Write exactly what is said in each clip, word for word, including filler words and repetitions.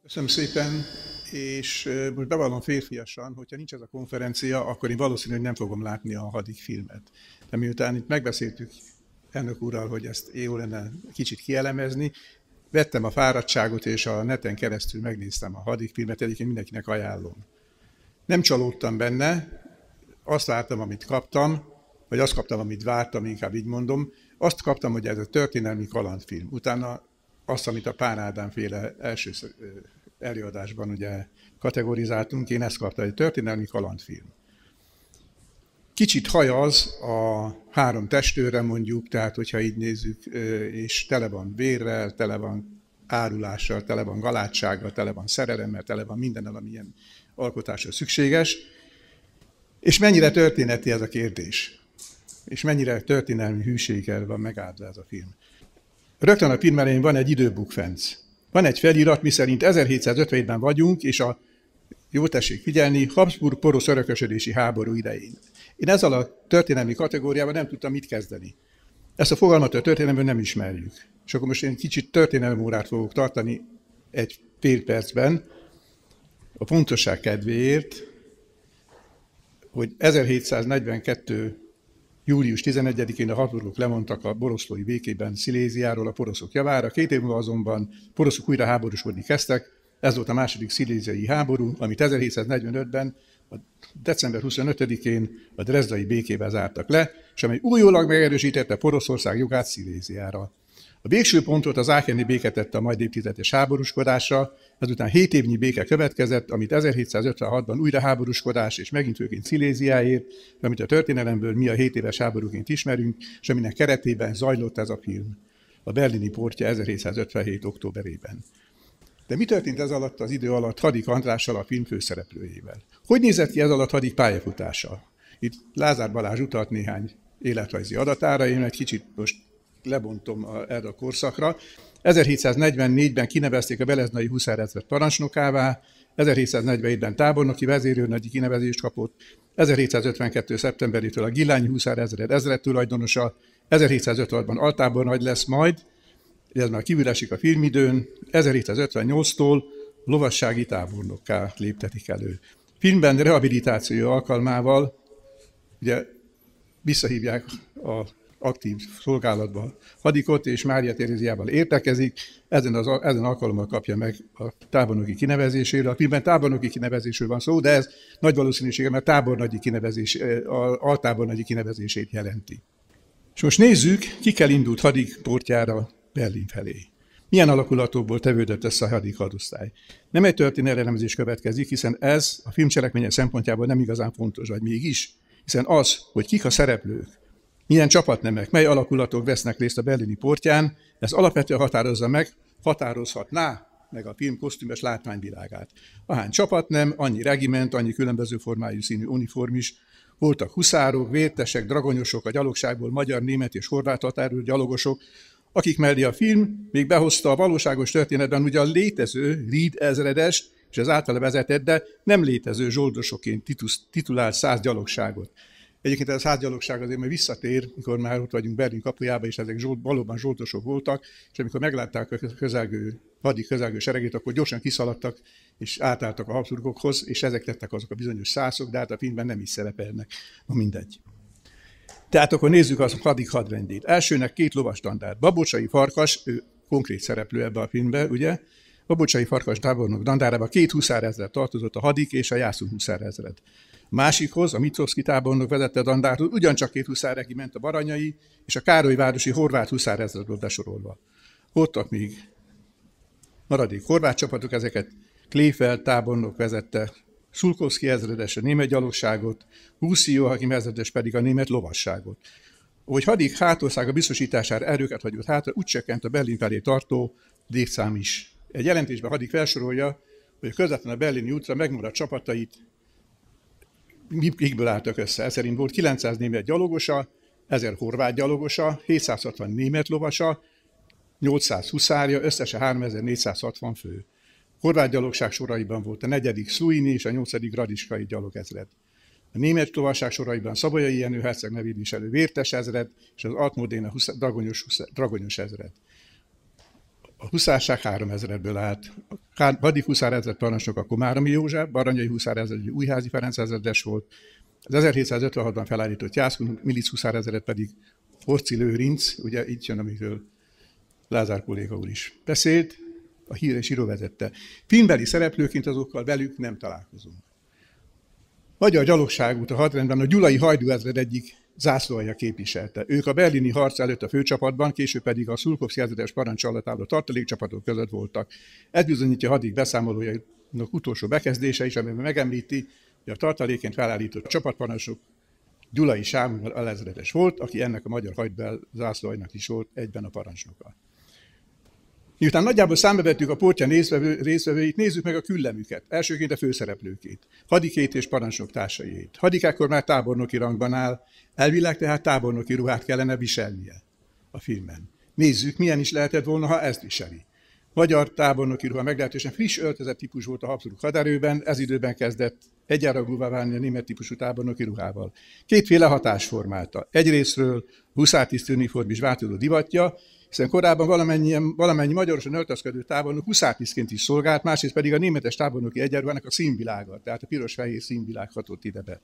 Köszönöm szépen, és most bevallom férfiasan, hogyha nincs ez a konferencia, akkor én valószínű, hogy nem fogom látni a Hadik filmet. De miután itt megbeszéltük elnök úrral, hogy ezt jó lenne kicsit kielemezni, vettem a fáradtságot, és a neten keresztül megnéztem a Hadik filmet, egyébként mindenkinek ajánlom. Nem csalódtam benne, azt vártam, amit kaptam, vagy azt kaptam, amit vártam, inkább így mondom. Azt kaptam, hogy ez a történelmi kalandfilm. Utána azt, amit a Pán Ádám féle első előadásban ugye kategorizáltunk, én ezt kaptam, egy történelmi kalandfilm. Kicsit hajaz a három testőrre mondjuk, tehát hogyha így nézzük, és tele van vérrel, tele van árulással, tele van galátsággal, tele van szerelemmel, tele van mindennel, ami ilyen alkotásra szükséges. És mennyire történeti ez a kérdés? És mennyire történelmi hűséggel van megáldva ez a film? Rögtön a film elején van egy időbukfenc. Van egy felirat, miszerint ezerhétszázötvenben vagyunk, és a, jó tessék figyelni, Habsburg-porosz örökösödési háború idején. Én ezzel a történelmi kategóriával nem tudtam mit kezdeni. Ezt a fogalmat a történelemben nem ismerjük. És akkor most én kicsit történelmi órát fogok tartani egy fél percben, a pontosság kedvéért, hogy ezerhétszáznegyvenkettő július tizenegyedikén a Habsburgok lemondtak a boroszlói békében Sziléziáról a poroszok javára. Két év múlva azonban poroszok újra háborúskodni kezdtek. Ez volt a második sziléziai háború, amit ezerhétszáznegyvenötben, a december huszonötödikén a drezdai békével zártak le, és amely újólag megerősítette Poroszország jogát Sziléziára. A végső pontot az Ácheni béke tette a majd évtizedes háborúskodásra, ezután hét évnyi béke következett, amit ezerhétszázötvenhatban újra háborúskodás, és megint főként Sziléziáért, amit a történelemből mi a hét éves háborúként ismerünk, és aminek keretében zajlott ez a film, a berlini portja ezerhétszázötvenhét. októberében. De mi történt ez alatt az idő alatt Hadik Andrással, a film főszereplőjével? Hogy nézett ki ez alatt Hadik pályafutása? Itt Lázár Balázs utalt néhány életrajzi adatára, én egy kicsit most lebontom a, erre a korszakra. ezerhétszáznegyvennégyben kinevezték a beleznai huszárezred parancsnokává, ezerhétszáznegyvenhétben tábornoki vezérőrnagyi kinevezést kapott, ezerhétszázötvenkettő. szeptemberétől a Gillányi huszárezred ezredtulajdonosa, ezerhétszázötvenhatban altábornagy lesz majd, ez már kívül esik a filmidőn, ezerhétszázötvennyolctól lovassági tábornokká léptetik elő. Filmben rehabilitáció alkalmával ugye visszahívják a aktív szolgálatba Hadikot, és Mária Teréziával értekezik, ezen, az, ezen alkalommal kapja meg a tábornoki kinevezésére. A filmben tábornoki kinevezésről van szó, de ez nagy valószínűséggel, mert tábornagyi kinevezés, altábornagyi kinevezését jelenti. És most nézzük, kikkel indult Hadik portjára Berlin felé. Milyen alakulatokból tevődött össze a Hadik hadosztály? Nem egy történelelemzés következik, hiszen ez a film cselekménye szempontjából nem igazán fontos, vagy mégis, hiszen az, hogy kik a szereplők, milyen csapatnemek, mely alakulatok vesznek részt a berlini portján, ez alapvetően határozza meg, határozhatná meg a film kosztümös látványvilágát. Ahány csapatnem, annyi regiment, annyi különböző formájú színű uniform is. Voltak huszárok, vértesek, dragonyosok, a gyalogságból magyar, német és horvát határőr gyalogosok, akik mellé a film még behozta a valóságos történetben ugye a létező Ried ezredest, és az általa vezetett, de nem létező zsoldosoként titulált száz gyalogságot. Egyébként ez a száz gyalogság azért majd visszatér, mikor már ott vagyunk Berlin kapujában, és ezek zsolt, valóban zsoltosok voltak, és amikor meglátták a közelgő, Hadik közelgő seregét, akkor gyorsan kiszaladtak, és átálltak a Habsburgokhoz, és ezek lettek azok a bizonyos szászok, de hát a filmben nem is szerepelnek. Na mindegy. Tehát akkor nézzük az Hadik hadrendjét. Elsőnek két lovastandár. Babocsai Farkas, ő konkrét szereplő ebbe a filmbe, ugye? Babocsai Farkas tábornok dandárában két huszárezred tartozott, a Hadik és a Jászún huszárezred. Másikhoz, a Micovszky tábornok vezette a dandárhoz, ugyancsak két huszáregi ment a Baranyai, és a Károlyvárosi horvát huszárezred volt besorolva. Voltak még maradék horvát csapatok, ezeket Kléfel tábornok vezette, Szulkovszky ezredes a német gyalogságot, Huszi Joachim ezredes pedig a német lovasságot. Ahogy Hadik hátországa biztosítására erőket hagyott hátra, úgy csökkent a Berlin felé tartó létszám is. Egy jelentésben Hadik felsorolja, hogy közvetlenül a berlini útra megmaradt csapatait mikből álltak össze. Ez szerint volt kilencszáz német gyalogosa, ezer horvát gyalogosa, hétszázhatvan német lovasa, nyolcszáz huszárja, összesen háromezer-négyszázhatvan fő. Horvát gyalogság soraiban volt a negyedik Szluini és a nyolcadik Radiskai gyalogezred. A német lovasság soraiban Szabolyai Jenő herceg nevét viselő Vértes ezred és az Altmodéna dragonyos, dragonyos ezred. A huszárság háromezredből állt. A hadi huszárezred parancsnok a Komáromi József, Baranyai huszárezred Újházi Ferenc ezredes volt, az ezerhétszázötvenhatban felállított Jászkun milic huszárezredet pedig Horthy Lőrinc, ugye itt jön, amiről Lázár kolléga úr is beszélt, a híres író vezette. Filmbeli szereplőként azokkal velük nem találkozunk. Magyar gyalogságút a hadrendben a Gyulai Hajdú ezred egyik zászlóalja képviselte. Ők a berlini harc előtt a főcsapatban, később pedig a Szulkovszky ezredes parancs alatt álló tartalékcsapatok között voltak. Ez bizonyítja a hadik beszámolójának utolsó bekezdése is, amiben megemlíti, hogy a tartalékként felállított csapatparancsnok Gyulai Sámuel alezredes volt, aki ennek a magyar hajdú zászlóaljnak is volt egyben a parancsnoka. Miután nagyjából számba vettük a portja résztvevőit, nézzük meg a küllemüket. Elsőként a főszereplőkét, hadikét és parancsnok társaiét. Hadik ekkor már tábornoki rangban áll, elvileg tehát tábornoki ruhát kellene viselnie a filmben. Nézzük, milyen is lehetett volna, ha ezt viseli. Magyar tábornoki ruha meglehetősen friss öltözett típus volt a Habsburg haderőben, ez időben kezdett egyenrangúvá válni a német típusú tábornoki ruhával. Kétféle hatás formálta. Egyrészről huszártiszt uniform is változó divatja, hiszen korábban valamennyi, valamennyi magyarosan öltözködő tábornok huszártisztként is szolgált, másrészt pedig a németes tábornoki egyenruhának a színvilága, tehát a piros-fehér színvilág hatott ide be.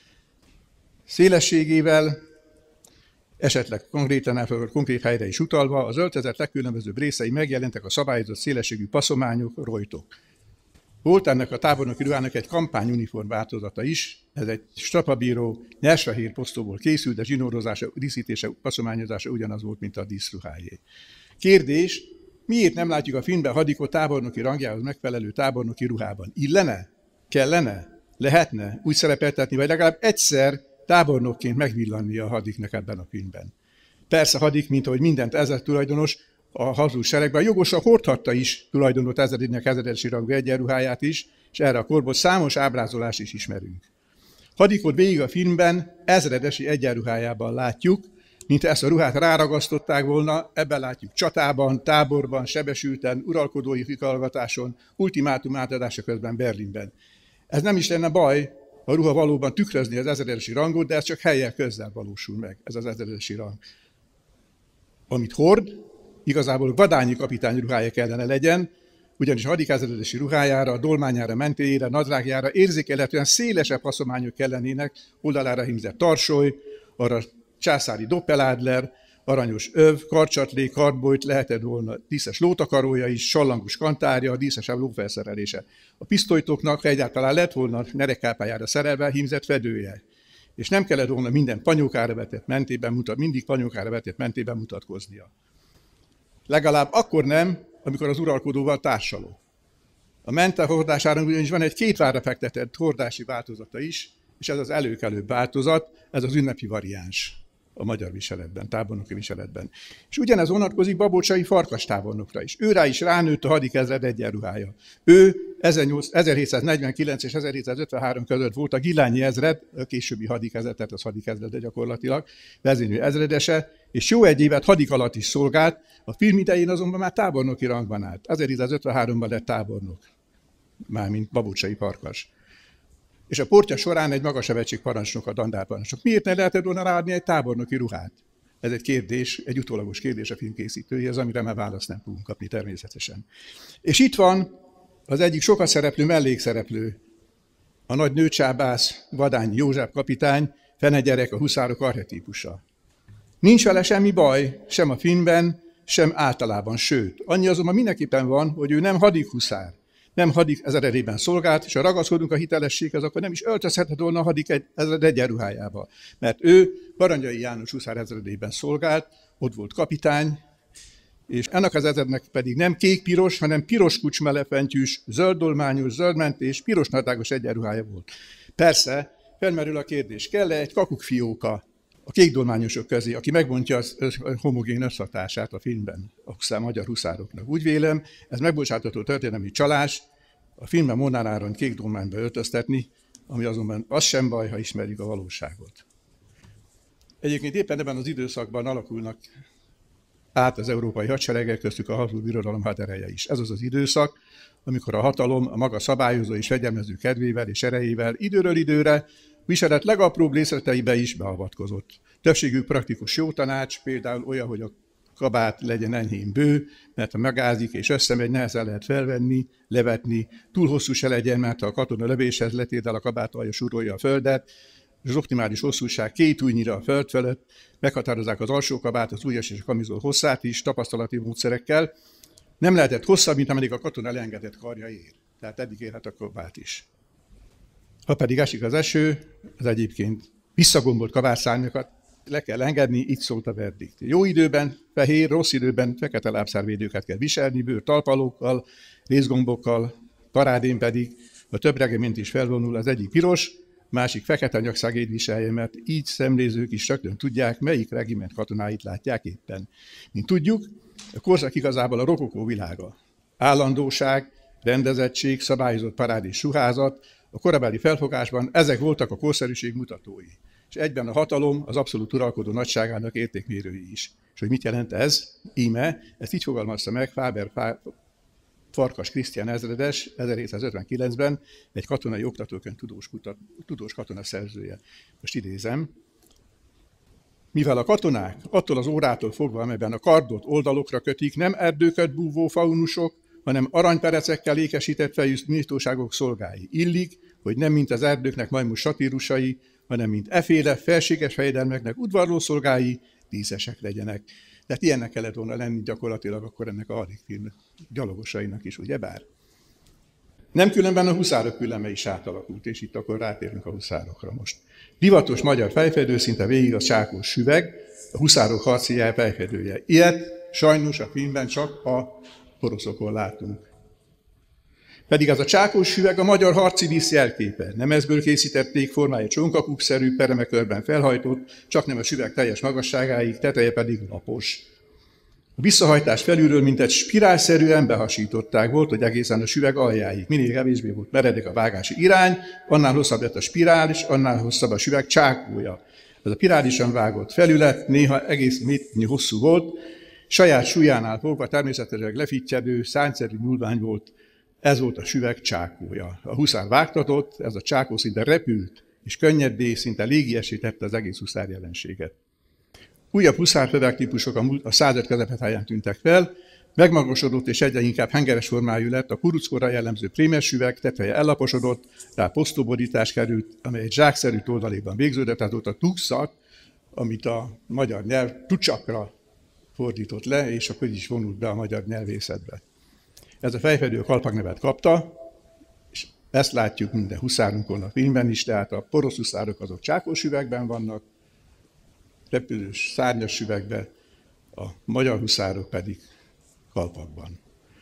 Szélességével, esetleg konkrétan, konkrét helyre is utalva, az öltözet legkülönbözőbb részei megjelentek a szabályozott szélességű passzományok, rojtok. Volt ennek a tábornoki ruhának egy kampányuniform változata is, ez egy strapabíró, nyersfehér posztóból készült, de zsinórozása, díszítése, passzományozása ugyanaz volt, mint a díszruhájé. Kérdés, miért nem látjuk a filmben Hadikot tábornoki rangjához megfelelő tábornoki ruhában? Illene? Kellene? Lehetne úgy szerepeltetni, vagy legalább egyszer tábornokként megvillanni a Hadiknek ebben a filmben? Persze Hadik, mint ahogy mindent ezred tulajdonos, a Habsburg seregben jogosan hordhatta is tulajdonot ezredének ezredesi rangú egyenruháját is, és erre a korból számos ábrázolást is ismerünk. Hadikot végig a filmben ezredesi egyenruhájában látjuk, mint ezt a ruhát ráragasztották volna, ebben látjuk csatában, táborban, sebesülten, uralkodói kihallgatáson, ultimátum átadása közben Berlinben. Ez nem is lenne baj, a ruha valóban tükrözni az ezredesi rangot, de ez csak helyen közel valósul meg, ez az ezredesi rang. Amit hord, igazából vadányi kapitány ruhája kellene legyen, ugyanis a Hadik ezredesi ruhájára, a dolmányára, mentéjére, nadrágjára érzékelhetően szélesebb haszományok kellenének, oldalára hímzett tarsoly, arra császári doppeládler, aranyos öv, karcsatlék, kardbolyt, lehetett volna díszes lótakarója is, sallangos kantárja, díszesebb lófelszerelése. A pisztolytoknak, ha egyáltalán lett volna nerekápájára szerelve, hímzett fedője. És nem kellett volna minden panyókára vetett mentében mutat, mindig panyókára vetett mentében mutatkoznia. Legalább akkor nem, amikor az uralkodóval társaló. A mente hordásának ugyanis van egy két várra fektetett hordási változata is, és ez az előkelőbb változat, ez az ünnepi variáns a magyar viseletben, tábornoki viseletben. És ugyanez vonatkozik Babocsai Farkas tábornokra is. Őrá is ránőtt a Hadik ezred egyenruhája. Ő ezerhétszáznegyvenkilenc és ezerhétszázötvenhárom között volt a Gillányi ezred, a későbbi Hadik ezred, tehát az Hadik ezrede gyakorlatilag, vezénylő ezredese, és jó egy évet Hadik alatt is szolgált, a film idején azonban már tábornoki rangban állt. ezerhétszázötvenháromban lett tábornok, mármint Babocsai Farkas. És a portja során egy magassebetség parancsnok, a dandárparancsnok. Miért ne lehetett volna ráadni egy tábornoki ruhát? Ez egy kérdés, egy utólagos kérdés a filmkészítőjéhez, amire már választ nem fogunk kapni természetesen. És itt van az egyik sokat szereplő mellékszereplő, a nagy nőcsábász, Vadányi József kapitány, fenegyerek, a huszárok archetípusa. Nincs vele semmi baj, sem a filmben, sem általában, sőt. Annyi azonban mindenképpen van, hogy ő nem Hadik huszár, nem Hadik ezredében szolgált, és ha ragaszkodunk a hitelességhez, akkor nem is öltözhetett volna a Hadik ezred egyenruhájába. Mert ő Baranyai János huszár ezredében szolgált, ott volt kapitány, és ennek az ezrednek pedig nem kék-piros, hanem piros kucsmelepentjűs, zölddolmányos, zöldmentés, piros nadrágos egyenruhája volt. Persze, felmerül a kérdés, kell-e egy kakukfióka a kékdolmányosok közé, aki megbontja a homogén összhatását a filmben, a magyar huszároknak. Úgy vélem, ez megbocsátható történelmi csalás, a filmben Molnár Áron kékdolmányba öltöztetni, ami azonban az sem baj, ha ismerjük a valóságot. Egyébként éppen ebben az időszakban alakulnak át az európai hadseregek, köztük a Habsburg Birodalom hadereje is. Ez az az időszak, amikor a hatalom a maga szabályozó és fegyelmező kedvével és erejével időről időre viselet legapróbb részleteibe is beavatkozott. Többségük praktikus jó tanács, például olyan, hogy a kabát legyen enyhén bő, mert ha megázik és összemegy, nehezen lehet felvenni, levetni, túl hosszú se legyen, mert ha a katona lövéshez letérdel a kabát alja súrolja a földet, és az optimális hosszúság két ujjnyira a föld fölött, meghatározzák az alsó kabát, az ujjas és a kamizol hosszát is, tapasztalati módszerekkel. Nem lehetett hosszabb, mint ameddig a katona elengedett karja ér. Tehát eddig érhet a kabát is. Ha pedig esik az eső, az egyébként visszagombolt kabátszárnyakat le kell engedni, így szólt a verdikt. Jó időben fehér, rossz időben fekete lábszárvédőket kell viselni, bőr talpalókkal, részgombokkal, parádén pedig a több regiment is felvonul, az egyik piros, másik fekete nyakszágét viselje, mert így szemlézők is rögtön tudják, melyik regiment katonáit látják éppen. Mint tudjuk, a korszak igazából a rokokó világa. Állandóság, rendezettség, szabályozott parád és suházat, a korabeli felfogásban ezek voltak a korszerűség mutatói. És egyben a hatalom az abszolút uralkodó nagyságának értékmérői is. És hogy mit jelent ez? Íme, ezt így fogalmazta meg Fáber Farkas Krisztián ezredes ezerhétszázötvenkilencben, egy katonai oktatókönyv tudós, kutat, tudós katona szerzője. Most idézem. Mivel a katonák attól az órától fogva, amelyben a kardot oldalokra kötik, nem erdőket búvó faunusok, hanem aranyperecekkel ékesített fejű méltóságok szolgái. Illik, hogy nem mint az erdőknek majmus satírusai, hanem mint eféle felséges fejedelmeknek udvarló szolgái, díszesek legyenek. Tehát ilyennek kellett volna lenni gyakorlatilag akkor ennek a hadifilm gyalogosainak is, ugyebár? Nem különben a huszárok külleme is átalakult, és itt akkor rátérünk a huszárokra most. Divatos magyar fejfedő szinte végig a csákós süveg, a huszárok harci jel fejfedője. Ilyet sajnos a filmben csak a poroszokon látunk. Pedig az a csákós süveg a magyar harci dísz jelképe. Nemezből készítették, formája csonkakukszerű, peremekörben felhajtott, csak nem a süveg teljes magasságáig, teteje pedig lapos. A visszahajtás felülről mintegy spirálszerűen behasították, volt, hogy egészen a süveg aljáig. Minél kevésbé volt meredek a vágási irány, annál hosszabb lett a spirál, és annál hosszabb a süveg csákója. Ez a pirálisan vágott felület néha egész méternyi hosszú volt, saját súlyánál fogva természetesen lefittyedő, szárnyszerű nyúlvány volt. Ez volt a süveg csákója. A huszár vágtatott, ez a csákó szinte repült, és könnyedé, szinte légiessé tette az egész huszár jelenséget. Újabb huszárföveg típusok a század közepetáján tűntek fel, megmagasodott és egyre inkább hengeres formájú lett a kuruckorra jellemző prémes süveg, teteje ellaposodott, rá posztóborítás került, amely egy zsákszerű toldalékban végződött, tehát ott a tukszak, amit a magyar nyelv tucsakra fordított le, és akkor is vonult be a magyar nyelvészetbe. Ez a fejfedő kalpak nevet kapta, és ezt látjuk minden huszárunkon a filmben is, tehát a porosz huszárok azok csákós üvegben vannak, repülős, szárnyas üvegben, a magyar huszárok pedig kalpakban.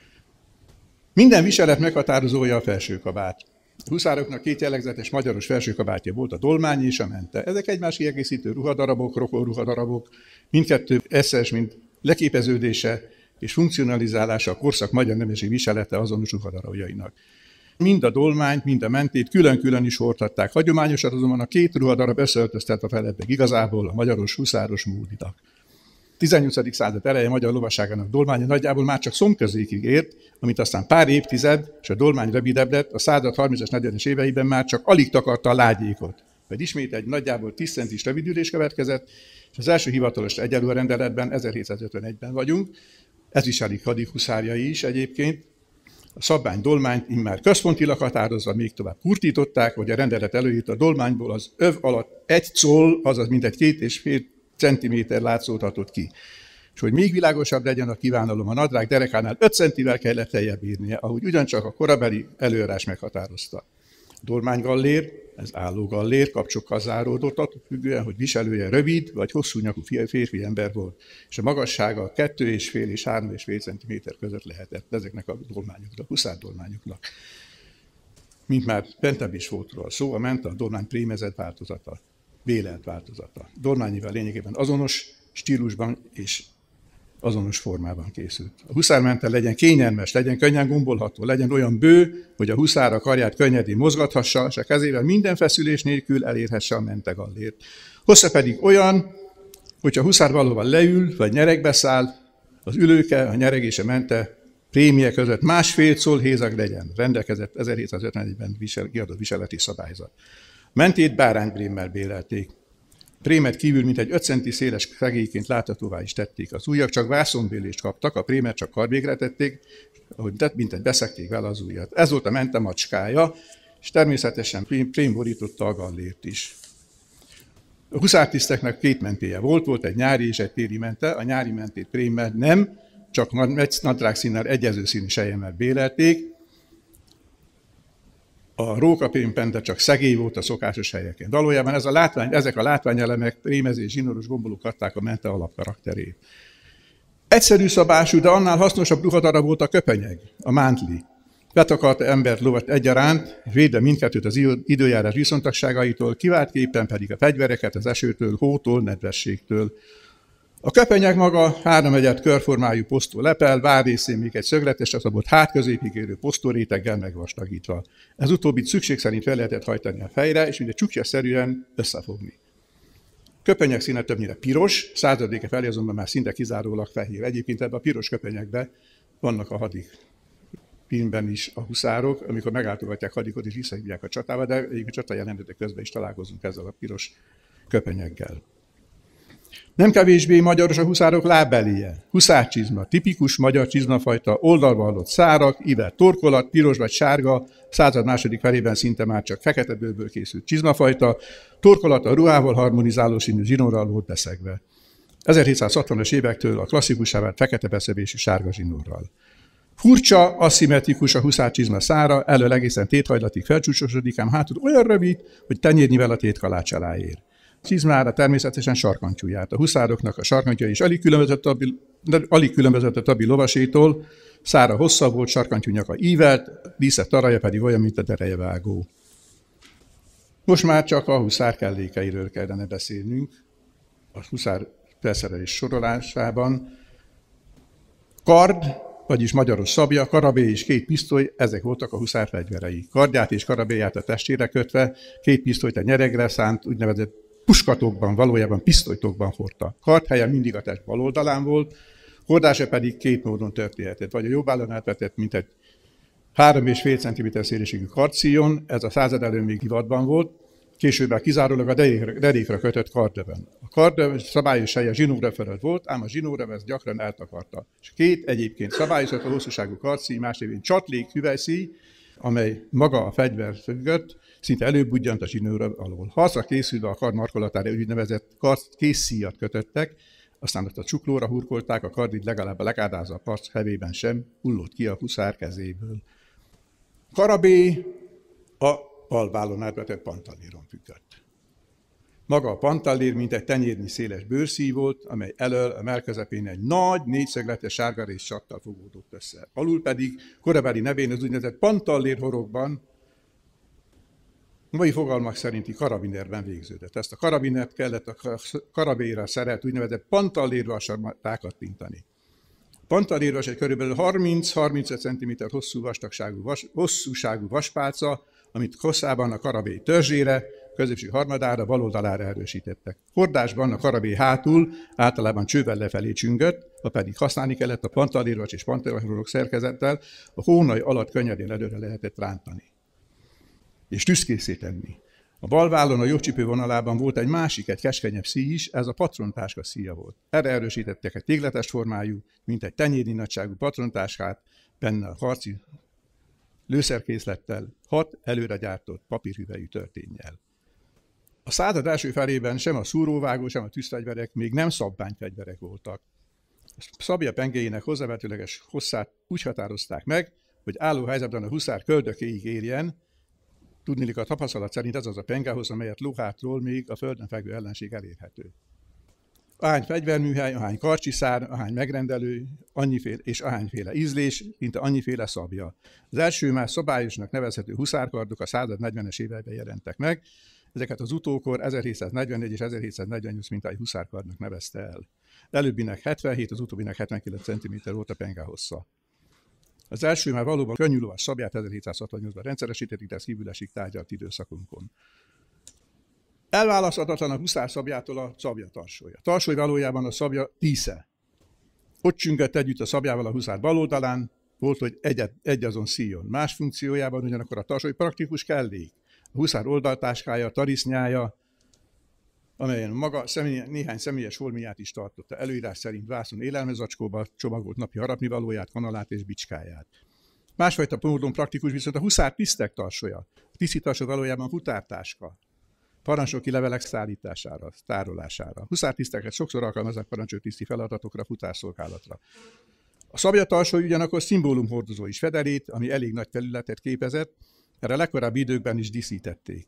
Minden viselet meghatározója a felsőkabát. A huszároknak két jellegzetes magyaros felsőkabátja volt, a dolmány és a mente. Ezek egymás kiegészítő ruhadarabok, rokon ruhadarabok, mindkettő eszes, mint leképeződése és funkcionalizálása a korszak magyar nemesi viselete azonos ruhadarabjainak. Mind a dolmányt, mind a mentét külön-külön is hordhatták. Hagyományosan azonban a két ruhadarab összeöltöztet a feledbe igazából a magyaros huszáros módinak. tizennyolcadik század eleje magyar lovasságának dolmánya nagyjából már csak szomközékig ért, amit aztán pár évtized, és a dolmány rövidebb lett, a század harmincas, negyvenes éveiben már csak alig takarta a lágyékot. Vagy ismét egy nagyjából tíz centis rövidülés következett, és az első hivatalos egyenlő rendeletben ezerhétszázötvenegyben vagyunk. Ez viselik hadik huszárjai is egyébként. A szabvány dolmányt immár központilag határozva még tovább kurtították, hogy a rendelet előírta a dolmányból az öv alatt egy coll, azaz mintegy két és fél centiméter látszódhatott ki. És hogy még világosabb legyen a kívánalom, a nadrág derekánál öt centivel kellett feljebb írnia, ahogy ugyancsak a korabeli előírás meghatározta. A dolmánygallér, ez álló gallér, kapcsokkal záródott, attól függően, hogy viselője rövid vagy hosszú nyakú férfi ember volt, és a magassága kettő és fél és három és fél centiméter között lehetett ezeknek a dolmányoknak, huszárdolmányoknak. Mint már bentebb is volt róla szó, a ment a dolmány prémezett változata, vélelt változata. Dolmányival lényegében azonos stílusban és azonos formában készült. A huszármente legyen kényelmes, legyen könnyen gombolható, legyen olyan bő, hogy a huszár a karját könnyedén mozgathassa, és a kezével minden feszülés nélkül elérhesse a mentegallért. Hossza pedig olyan, hogy a huszár valóban leül, vagy nyeregbe száll, az ülőke, a nyereg és a mente prémie között másfél coll hézag legyen, rendelkezett ezerhétszázötvenegyben visel, kiadott viseleti szabályzat. Mentét báránybrémmel bélelték. prémet kívül mint egy öt centi széles szegélyként láthatóvá is tették. Az ujjak csak vászonbélést kaptak, a prémet csak karvégre tették, ahogy tett, mint egy beszekték vele az ujjat. Ez volt a mente macskája, és természetesen prém borította a gallért is. A huszártiszteknek két mentéje volt, volt egy nyári és egy téli mente. A nyári mentét prémmel nem, csak nadrágszínnel egyező színű selyemmel bélelték. A rókaprémpente csak szegély volt a szokásos helyeken. Valójában ez a látvány, ezek a látványelemek, prémezés, zsinóros gombolók adták a mente alapkarakterét. Egyszerű szabású, de annál hasznosabb ruhadarab volt a köpenyeg, a mántli. Betakarta embert, lovat egyaránt, védve mindkettőt az időjárás viszontagságaitól, kiváltképpen pedig a fegyvereket az esőtől, hótól, nedvességtől. A köpenyeg maga háromnegyed körformájú posztó lepel, várrészén még egy szögletesre szabott hátközépig érő posztóréteggel megvastagítva. Ez utóbbit szükség szerint fel lehetett hajtani a fejre, és mindegy csukja-szerűen összefogni. Köpenyeg színe többnyire piros, századéke felé azonban már szinte kizárólag fehér. Egyébként ebben a piros köpenyegben vannak a hadik filmben is a huszárok, amikor meglátogatják hadikot és visszahívják a csatába, de egyébként a csata jelentetek közben is találkozunk ezzel a piros köpenyeggel. Nem kevésbé magyaros a huszárok lábbeléje. Huszárcsizma, tipikus magyar csizmafajta, oldalba hallott szárak, ível torkolat, piros vagy sárga, század második felében szinte már csak fekete bőrből készült csizmafajta, torkolat a ruhával harmonizáló színű zsinórral volt beszegve. ezerhétszázhatvanas évektől a klasszikussá vált fekete beszövésű sárga zsinórral. Furcsa, aszimmetrikus a huszárcsizma szára, elől egészen téthajlatig felcsúcsosodik, ám hátul olyan rövid, hogy tenyérnyivel a tétkalács alá ér. Csizmára természetesen sarkantyú járt. A huszároknak a sarkantja is alig különbözött a, alig különbözött a többi lovasétól, szára hosszabb volt, sarkantyú nyaka ívelt, díszet taraja pedig olyan, mint a derejevágó. Most már csak a huszár kellékeiről kellene beszélnünk, a huszár felszerelés sorolásában. Kard, vagyis magyaros szabja, karabély és két pisztoly, ezek voltak a huszár fegyverei. Kardját és karabélyát a testére kötve, két pisztolyt a nyeregre szánt, úgynevezett puskatokban, valójában pisztolytokban hordta. Kard helye mindig a test bal oldalán volt, hordása pedig két módon történhetett. Vagy a jobb állon átvetett, mint egy három és fél centiméter szélességű kardszíjon, ez a század elő még divatban volt, később kizárólag a derékre kötött kardöven. A kardöv szabályos helye zsinóra fölött volt, ám a zsinóra ezt gyakran eltakarta. És két egyébként szabályozott a hosszúságú kardszíj, másrévén csatlék hüvelyszíj, amely maga a fegyver mögött szinte előbudjant a zsinóra alól. Harcra készülve a kard markolatára úgynevezett készszíjat kötöttek, aztán azt a csuklóra hurkolták, a kardit legalább a legádázabb harc hevében sem hullott ki a huszár kezéből. Karabély a balvállon átvetett pantalléron függött. Maga a pantallér mint egy tenyérnyi széles bőrszíj volt, amely elől a mellközepén egy nagy, négyszögletes sárgarész csattal fogódott össze. Alul pedig korabeli nevén az úgynevezett pantallér horogban, mai fogalmak szerinti karabinerben végződött. Ezt a karabinert kellett a karabélyra szerelt úgynevezett pantallérvasra rákattintani. A pantallérvas egy körülbelül harminc-harmincöt centiméter hosszú vastagságú vas, hosszúságú vaspálca, amit hosszában a karabély törzsére, középső harmadára, bal oldalára erősítettek. Hordásban a karabély hátul általában csővel lefelé csüngött, ha pedig használni kellett a pantallérvas és pantallérvasok szerkezettel, a hónaj alatt könnyedén előre lehetett rántani és tűzkészé tenni. A bal vállon a jogcsipő vonalában volt egy másik, egy keskenyebb szíj is, ez a patrontáska szíja volt. Erre erősítettek egy tégletes formájú, mint egy tenyérnyi nagyságú patrontáskát, benne a harci lőszerkészlettel, hat előre gyártott papírhüvelyű történnyel. A század első felében sem a szúróvágó, sem a tűzfegyverek még nem szabványfegyverek voltak. A szabja pengéjének hozzávetőleges hosszát úgy határozták meg, hogy álló helyzetben a huszár köldökéig érjen. Tudniillik, a tapasztalat szerint ez az a pengához, amelyet lóhátról még a földön fekvő ellenség elérhető. Ahány fegyverműhely, ahány karcsiszár, ahány megrendelő, annyiféle, és ahányféle ízlés, mint annyiféle szabja. Az első már szabályosnak nevezhető huszárkardok a század negyvenes években jelentek meg, ezeket az utókor ezerhétszáznegyvenegy és ezerhétszáznegyvennyolc mintájú huszárkardnak nevezte el. Előbbinek hetvenhét, az utóbbinek hetvenkilenc centiméter volt a pengá hossza. Az első már valóban könnyű lovas szabját ezerhétszázhatvannyolcban rendszeresítették, de ez kívül esik tárgyalt időszakunkon. Elválaszthatatlan a huszár szabjától a szabja tarsója. A tarsóly valójában a szabja dísze. Ott csüngött együtt a szabjával a huszár bal oldalán, volt, hogy egy, egy azon szíjon. Más funkciójában ugyanakkor a tarsóly praktikus kellék. A huszár oldaltáskája, tarisznyája, amelyen maga személy, néhány személyes holmiát is tartotta, előírás szerint vászon élelmezacskóba csomagolt napi harapnivalóját, kanalát és bicskáját. Másfajta módon praktikus viszont a huszár tisztek tarsolya. A tisztítarsa valójában futártáska, parancsnoki levelek szállítására, tárolására. A huszártiszteket sokszor alkalmazzák parancsnoktiszti feladatokra, futárszolgálatra. A szablyatarsóly ugyanakkor szimbólumhordozó is, fedelét, ami elég nagy területet képezett, erre a legkorábbi időkben is díszítették.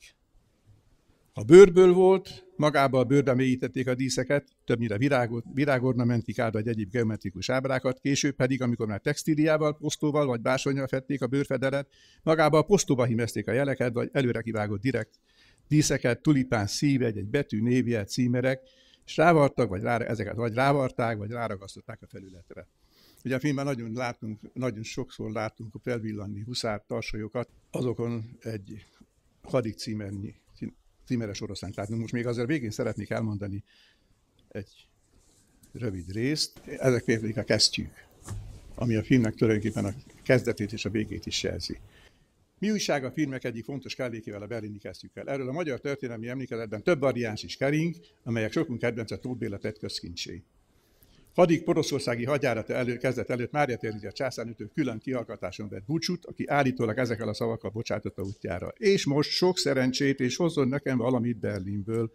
Ha bőrből volt, magába a bőrbe mélyítették a díszeket, többnyire virágot, virágornamentikát vagy egyéb geometrikus ábrákat, később pedig, amikor már textíliával, posztóval vagy bársonnyal fették a bőrfedelet, magába a posztóba hímezték a jeleket, vagy előre kivágott direkt díszeket, tulipán szív, egy betű, névjel, címerek, és rávartak, vagy rá, ezeket vagy rávarták, vagy ráragasztották a felületre. Ugye a filmben nagyon, látunk, nagyon sokszor látunk felvillanni huszár tarsolyokat, azokon egy hadik címernyi, címeres oroszlánt látunk. Most még azért végén szeretnék elmondani egy rövid részt. Ezek például a kesztyűk, ami a filmnek tulajdonképpen a kezdetét és a végét is jelzi. Mi újság a filmek egyik fontos kellékével, a berlini kesztyűkkel? Erről a magyar történelmi emlékezetben több variáns is kering, amelyek sokunk kedvence Tóth Béla tett közkincsé. Hadik poroszországi hadjárata elő, kezdet előtt Mária Terézia császárnőtől külön kihallgatáson vett búcsút, aki állítólag ezekkel a szavakkal bocsátotta útjára. És most sok szerencsét, és hozzon nekem valamit Berlinből.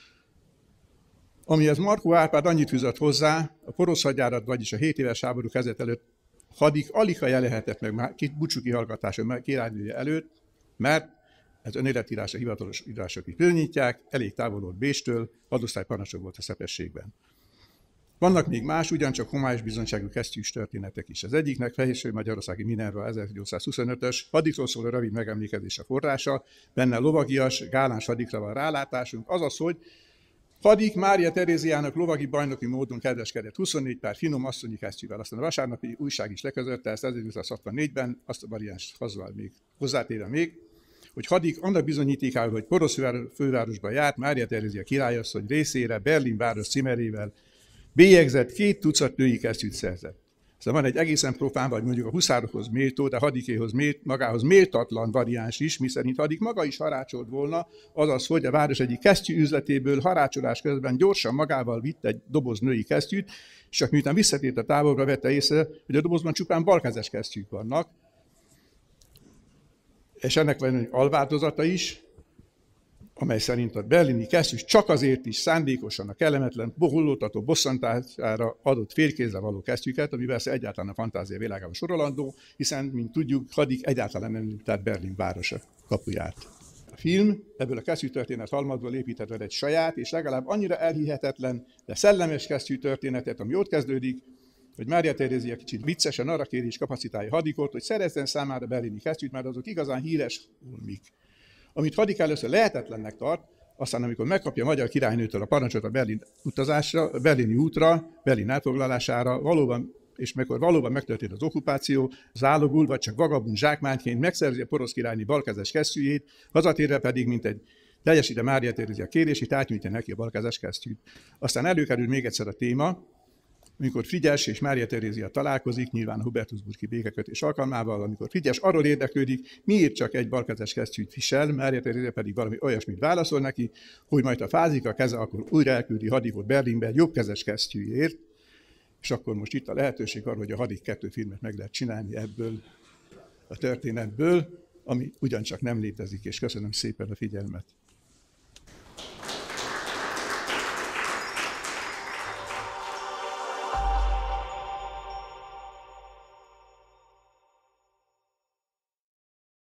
Amihez Markó Árpád annyit fűzött hozzá, a porosz hadjárat, vagyis a hét éves háború kezdet előtt Hadik alig ha lehetett meg már búcsú kihallgatáson királynője előtt, mert ez önéletírása, hivatalos írások is bizonyítják, elég távol volt Bécstől, hadosztályparancsnok volt a Szepességben. Vannak még más, ugyancsak homályos bizonyságú kesztyűs történetek is. Az egyiknek Fehérségi Magyarországi Minerva ezernyolcszázhuszonötös, hadikról szóló rövid megemlékezés a forrása, benne lovagias, gáláns hadikra van rálátásunk, azaz, hogy Hadik Mária Teréziának lovagi bajnoki módon kedveskedett huszonnégy pár finom asszonyi kesztyűvel. Aztán a vasárnapi újság is leközölte ezt ezernyolcszázhatvannégyben, azt a variáns még hozzátéve még, hogy Hadik annak bizonyítékával, hogy porosz fővárosba járt, Mária Terézia királyasszony részére Berlin város címerével bélyegzett két tucat női kesztyűt szerzett. Szóval van egy egészen profán, vagy mondjuk a huszárokhoz méltó, de Hadikéhoz mélt, magához méltatlan variáns is, miszerint Hadik maga is harácsolt volna, azaz, hogy a város egyik kesztyű üzletéből harácsolás közben gyorsan magával vitt egy doboz női kesztyűt, és csak miután visszatért a távolra, vette észre, hogy a dobozban csupán balkezes kesztyűk vannak. És ennek van egy alváltozata is, amely szerint a berlini kesztyűs csak azért is szándékosan a kellemetlen, hullótató bosszantására adott félkézzel való kesztyűket, ami persze egyáltalán a fantázia világában sorolandó, hiszen, mint tudjuk, Hadik egyáltalán nem tehát Berlin városa kapuját. A film ebből a kesztyűtörténet halmazból épített egy saját, és legalább annyira elhihetetlen, de szellemes kesztyűtörténetet, ami ott kezdődik, hogy Mária Terézia kicsit viccesen arra kéri és kapacitálja Hadikot, hogy szerezzen számára berlini kesztyűt, mert azok igazán híres ulmik. Amit Hadik először lehetetlennek tart, aztán amikor megkapja a magyar királynőtől a parancsot a Berlin utazásra, a berlini útra, Berlin elfoglalására, valóban, és mikor valóban megtörtént az okupáció, zálogul, vagy csak vagabund zsákmányként megszerzi a porosz királyné balkezes kesztyűjét, hazatérve pedig, mint egy teljesítve Mária Terézia kérését, átnyújtja neki a balkezes kesztyűt. Aztán előkerül még egyszer a téma, amikor Frigyes és Mária Terézia találkozik, nyilván a Hubertusburgi békekötés alkalmával, amikor Frigyes arról érdeklődik, miért csak egy balkezes kesztyűt visel, Mária Terézia pedig valami olyasmit válaszol neki, hogy majd ha fázik a keze, akkor újra elküldi Hadikot Berlinbe jobbkezes kesztyűért, és akkor most itt a lehetőség arra, hogy a Hadik kettő filmet meg lehet csinálni ebből a történetből, ami ugyancsak nem létezik, és köszönöm szépen a figyelmet.